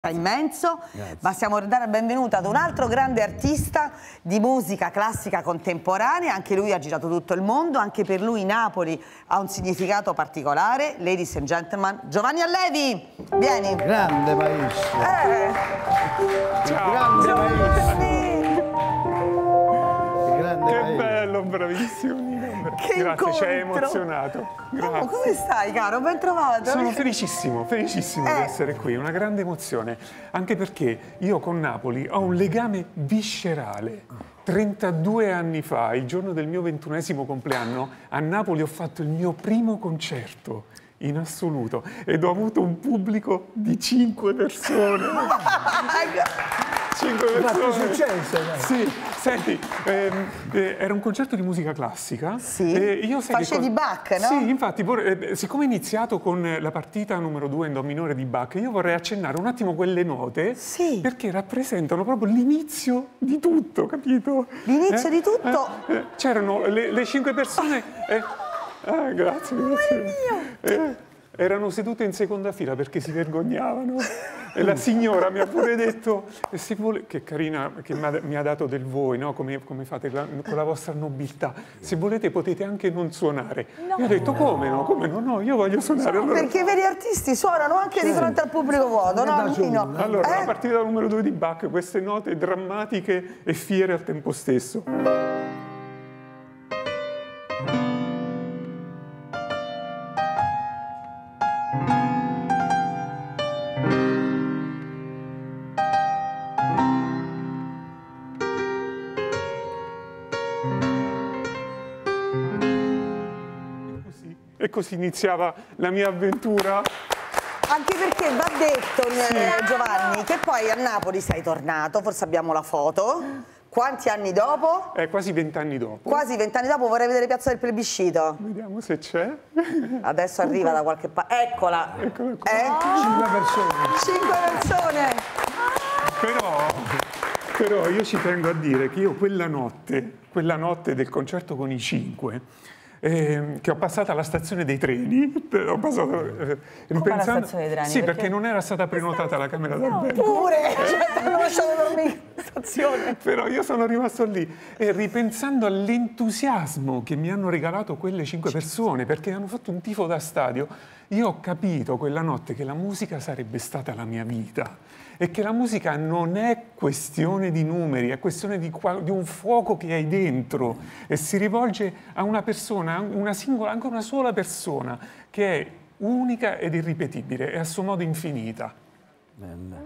Immenso. Grazie. Ma stiamo per dare il benvenuto ad un altro grande artista di musica classica contemporanea. Anche lui ha girato tutto il mondo, anche per lui Napoli ha un significato particolare. Ladies and gentlemen, Giovanni Allevi, vieni. Grande maestro. Ciao. Grande Giovanni. Grande Che maestro. bello, bravissimo. Che grazie, incontro. ci hai emozionato. Grazie. Oh, come stai, caro? Ben trovato. Sono felicissimo di essere qui, una grande emozione, anche perché io con Napoli ho un legame viscerale. 32 anni fa, il giorno del mio 21° compleanno, a Napoli ho fatto il mio primo concerto in assoluto ed ho avuto un pubblico di 5 persone. 5 persone. Successo, Sì, senti, era un concerto di musica classica. Sì, io facevi Bach, no? Sì, infatti, siccome è iniziato con la partita numero 2 in Do minore di Bach, io vorrei accennare un attimo quelle note, sì, perché rappresentano proprio l'inizio di tutto, capito? L'inizio di tutto? C'erano le 5 persone... grazie. Erano sedute in seconda fila perché si vergognavano e la signora mi ha pure detto se vuole, che carina che mi ha dato del voi, no? come fate con la vostra nobiltà, se volete potete anche non suonare. No. Io ho detto come no, io voglio suonare. Allora... Perché i veri artisti suonano anche di fronte al pubblico vuoto, no? No. Allora, la partita numero 2 di Bach, queste note drammatiche e fiere al tempo stesso. E così iniziava la mia avventura. Anche perché va detto, sì, Giovanni, che poi a Napoli sei tornato, forse abbiamo la foto. Quanti anni dopo? Quasi 20 anni dopo. Quasi 20 anni dopo, vorrei vedere Piazza del Plebiscito. Vediamo se c'è. Adesso arriva da qualche parte. Eccola. Eccola qua. 5 persone. 5 persone. Però io ci tengo a dire che io quella notte del concerto con i 5, che ho passato alla stazione dei treni, ho passato ripensando, alla stazione dei treni? sì, perché non era stata prenotata la camera d'albergo. Pure, cioè, hanno lasciato dormire in stazione. Però io sono rimasto lì e ripensando all'entusiasmo che mi hanno regalato quelle 5 persone, perché hanno fatto un tifo da stadio, io ho capito quella notte che la musica sarebbe stata la mia vita e che la musica non è questione di numeri, è questione di un fuoco che hai dentro e si rivolge a una persona, anche una sola persona, che è unica ed irripetibile e a suo modo infinita. Bravo,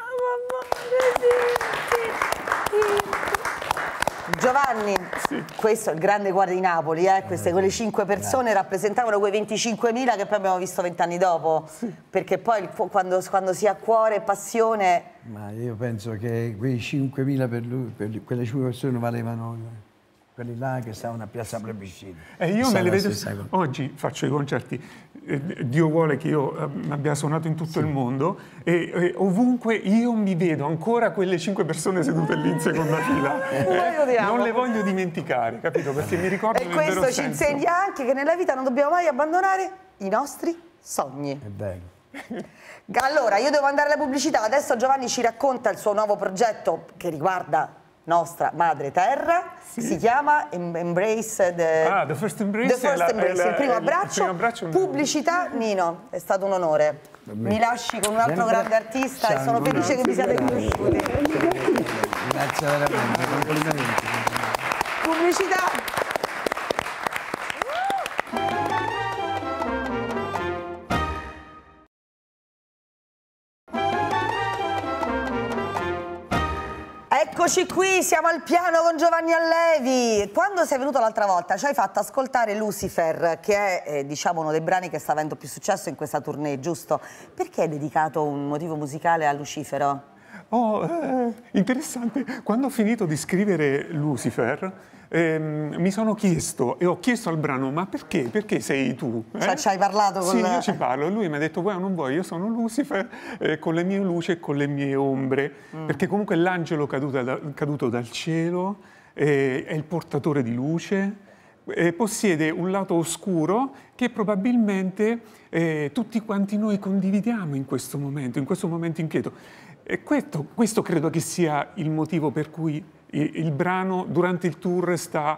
Giovanni, sì, questo è il grande cuore di Napoli, quelle 5 persone rappresentavano quei 25.000 che poi abbiamo visto 20 anni dopo, sì, perché poi quando si ha cuore e passione... Ma io penso che quei 5.000 per lui, quelle 5 persone valevano quelli là che stavano a Piazza Plebiscito. Io me le vedo, oggi faccio i concerti, Dio vuole che io abbia suonato in tutto il mondo e ovunque io mi vedo ancora quelle 5 persone sedute lì in seconda fila. Non le voglio dimenticare, capito? Perché mi ricordano il vero senso. E questo ci insegna anche che nella vita non dobbiamo mai abbandonare i nostri sogni. È vero. Allora, io devo andare alla pubblicità, adesso Giovanni ci racconta il suo nuovo progetto che riguarda nostra madre terra, sì, si chiama Embrace the First Embrace, il primo abbraccio. Pubblicità, Nino, è stato un onore. Mi lasci con un altro grande artista e sono felice che vi siate conosciuti. Grazie veramente, complimenti. Pubblicità. Eccoci qui, siamo al piano con Giovanni Allevi. Quando sei venuto l'altra volta ci hai fatto ascoltare Lucifer, che è diciamo uno dei brani che sta avendo più successo in questa tournée, giusto? Perché hai dedicato un motivo musicale a Lucifero? Interessante. Quando ho finito di scrivere Lucifer mi sono chiesto e ho chiesto al brano ma perché? Perché sei tu? Cioè ci hai parlato con... Sì, io ci parlo e lui mi ha detto vuoi o non vuoi, io sono Lucifer con le mie luci e con le mie ombre, perché comunque l'angelo caduto dal cielo è il portatore di luce, possiede un lato oscuro che probabilmente tutti quanti noi condividiamo in questo momento inquieto. E questo credo che sia il motivo per cui il brano durante il tour sta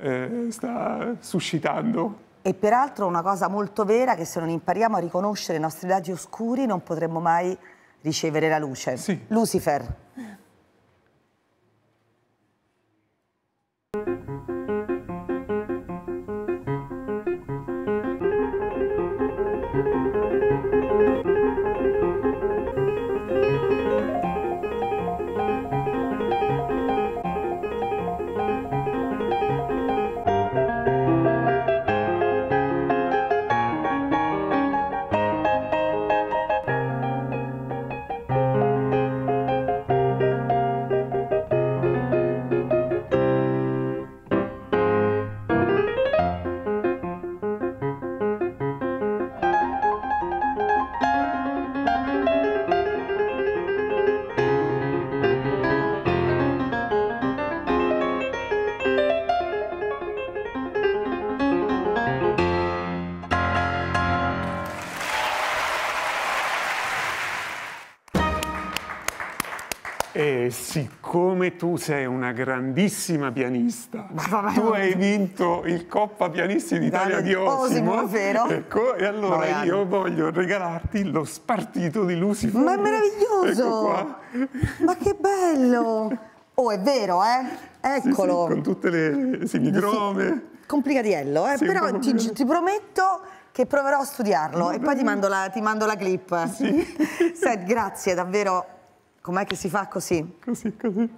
suscitando. E peraltro una cosa molto vera, che se non impariamo a riconoscere i nostri lati oscuri non potremmo mai ricevere la luce. Sì. Lucifer. E siccome tu sei una grandissima pianista, tu hai vinto il Coppa Pianisti d'Italia di Osimo, vero? Ecco, e allora io voglio regalarti lo spartito di Lucifer. Ma è meraviglioso! Ecco qua. Ma che bello! Oh, è vero, Eccolo! Sì, con tutte le semicrome. Complicatiello, Sì, però ti prometto che proverò a studiarlo e poi ti mando la clip. Sì. Senti, grazie, davvero. Com'è che si fa così? Così.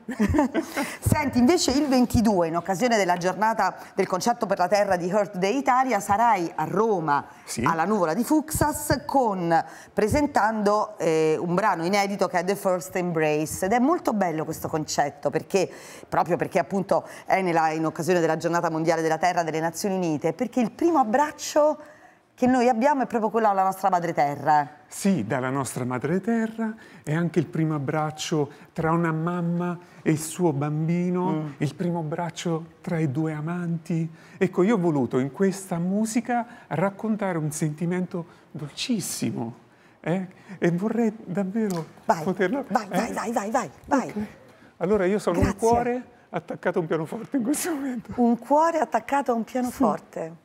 Senti, invece il 22, in occasione della giornata del Concerto per la Terra di Earth Day Italia, sarai a Roma, sì, alla Nuvola di Fuxas, presentando un brano inedito che è The First Embrace. Ed è molto bello questo concetto, proprio perché appunto è in occasione della Giornata Mondiale della Terra delle Nazioni Unite, perché il primo abbraccio che noi abbiamo è proprio quello alla nostra madre terra. Sì, dalla nostra madre terra, è anche il primo abbraccio tra una mamma e il suo bambino, il primo abbraccio tra i due amanti. Ecco, io ho voluto in questa musica raccontare un sentimento dolcissimo, e vorrei davvero poterla... Vai. Okay. Allora io sono un cuore attaccato a un pianoforte in questo momento. Un cuore attaccato a un pianoforte. Sì.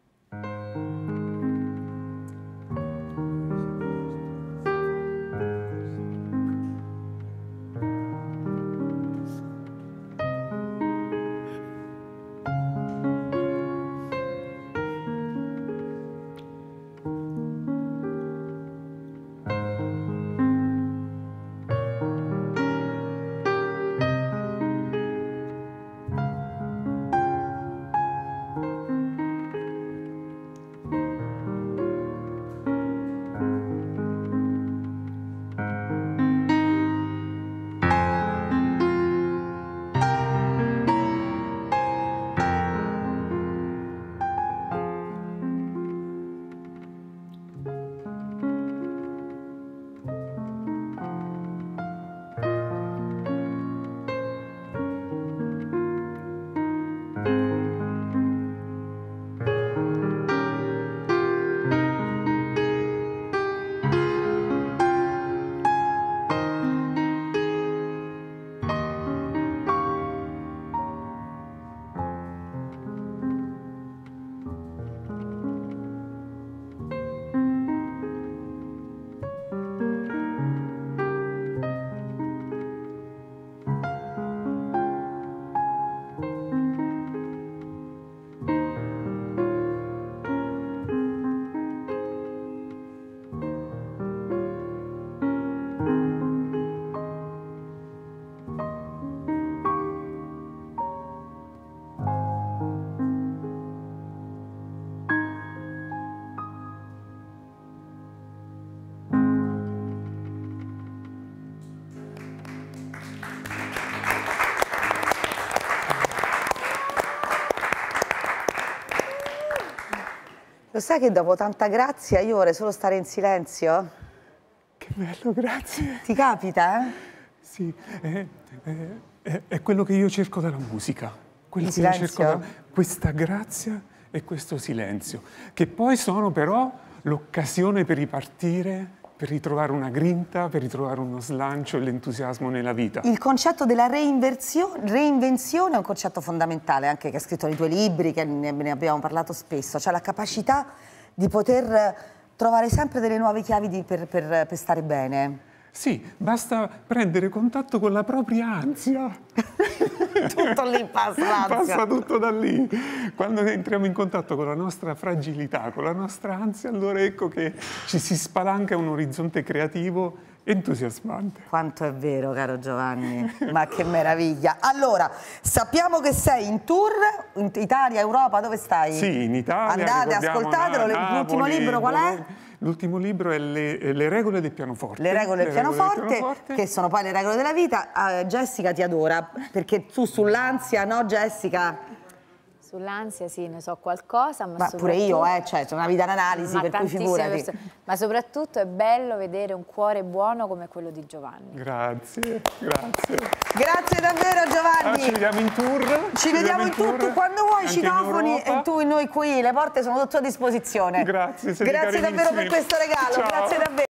Lo sai che dopo tanta grazia io vorrei solo stare in silenzio? Che bello, grazie. Ti capita, eh? Sì, è quello che io cerco dalla musica. Quello che io cerco questa grazia e questo silenzio, che poi sono però l'occasione per ripartire per ritrovare una grinta, per ritrovare uno slancio e l'entusiasmo nella vita. Il concetto della reinvenzione è un concetto fondamentale, anche che è scritto nei tuoi libri, che ne abbiamo parlato spesso, cioè la capacità di poter trovare sempre delle nuove chiavi per stare bene. Sì, basta prendere contatto con la propria ansia. Tutto lì passa l'ansia. Passa tutto da lì. Quando entriamo in contatto con la nostra fragilità, con la nostra ansia, allora ecco che ci si spalanca un orizzonte creativo entusiasmante. Quanto è vero, caro Giovanni, ma che meraviglia. Allora, sappiamo che sei in tour, in Italia, Europa, dove stai? Sì, in Italia. Andate, ascoltatelo, l'ultimo libro qual è? L'ultimo libro è le regole del pianoforte. Le regole del pianoforte, che sono poi le regole della vita. Jessica ti adora, perché tu sull'ansia, no Jessica? Sull'ansia sì, ne so qualcosa, ma pure io, cioè, c'è una vita in analisi, per cui figurati. Ma soprattutto è bello vedere un cuore buono come quello di Giovanni. Grazie, grazie. Grazie davvero Giovanni. Ci vediamo in tour. Ci vediamo in tour, tu quando vuoi, citofoni, e tu e noi qui, le porte sono a tua disposizione. Grazie, grazie davvero per questo regalo, Ciao. grazie davvero.